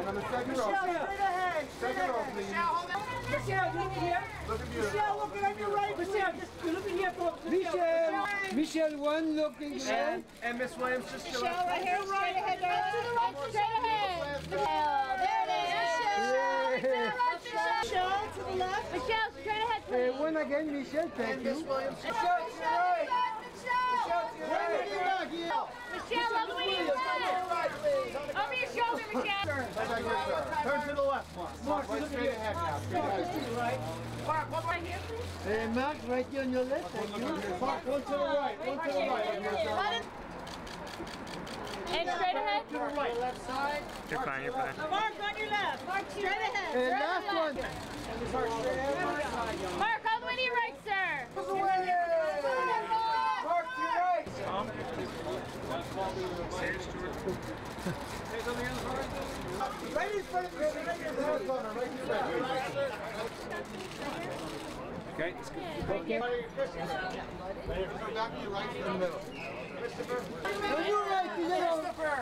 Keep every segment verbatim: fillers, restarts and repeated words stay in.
on the second row. Michelle, straight ahead. Straight Second row, ahead. please. Michelle, look here. Looking beautiful. Michelle, looking on your right. Michelle, just look in here, folks. Michelle, Michelle, one looking And, and Miss Williams, just to Michelle, right here, right ahead, right to the right. Straight ahead. Michelle, there it is. Michelle, to the left. Michelle, straight ahead, Uh, please. one again, Michelle, thank you. Michelle, to your right. Michelle, Michelle, look where you left. Over your shoulder, Michelle. Turn to the left, Mark. Mark, right straight ahead now. Straight ahead. Mark, one right here, please. Uh, Mark, right here on your left, thank you. Mark, one to the right. One to the right. And straight ahead. to the right. Left side. You're fine, you're fine. Mark on your left. Mark straight ahead. Uh, last one. Mark straight ahead. Mark, all the way to your right, sir. Mark to your right. Right in front of you. Right in front of you. Okay. Okay. Come back to your right in the middle. On your right, the middle.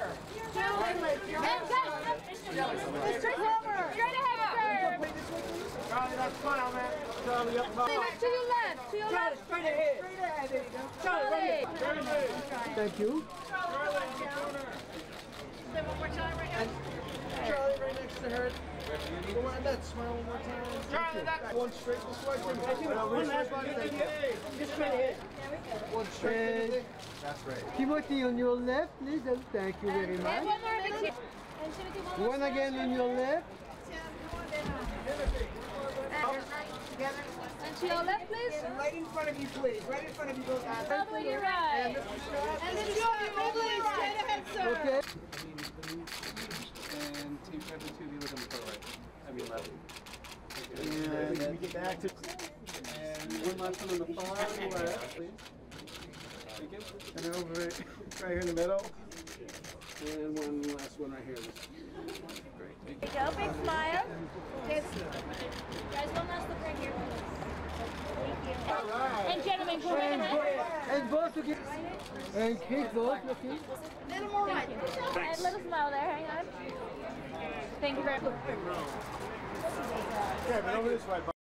Straight ahead, sir. Charlie, that's smile, man. Charlie, up top. To your left, to your Charlie, left. straight ahead. Straight ahead, there you go. Charlie, right here. Thank you. Charlie, right next to her. Go on that, smile one more time. Charlie, that's one straight this way. One last one. Just straight ahead. One straight ahead. That's right. Timothy, on your left, please. and Thank you very And much. one more, Michelle. One again on your left. And to your left, please. And right in front of you, please. Right in front of you, go down. All the way to your right. And Michelle, please, straight ahead, sir. Okay. And team seven two, be looking for right. I mean left. And we get back to. And one last one on the far left, please. Thank you. And over right here in the middle. And one last one right here. Great. Thank you. Go, big smile. Guys, one last look right here. And gentlemen, go right ahead. And both together. And kick both, okay? Little more right. And little smile there, hang on. Thank you very much. Okay, but over this way.